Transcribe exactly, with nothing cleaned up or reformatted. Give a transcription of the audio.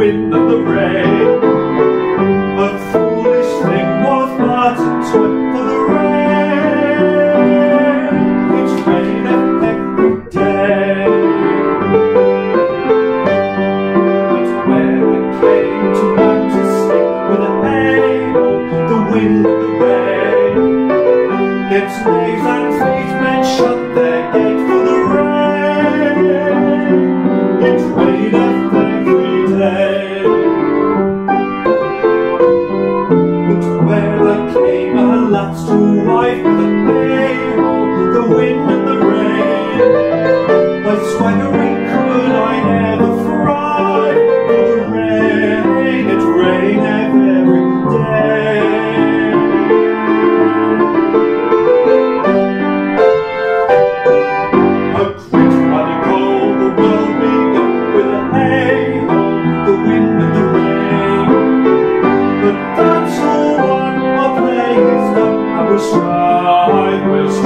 wind and the rain. A foolish thing was but a toy for the rain. It raineth every day. But when I came to learn to sing with a hail, the wind and the rain, its knaves and tradesmen shut their gate for the rain. It raineth every day. But when I came at last to wife with a hail, the wind and the rain, by swaggering could I never thrive, for the rain, it raineth every day. A great running cold, the world began with a hail, the wind and the rain. But that's all one, our play is done, and we'll strive, we'll strive.